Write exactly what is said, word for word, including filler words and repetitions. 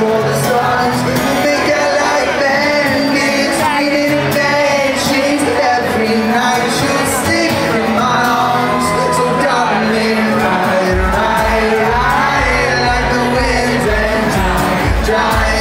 for the stars. Think I like bandits, hiding in bed sheets. Every night she'll stick in my arms. So darling, ride, ride, ride like the winds and dry, dry.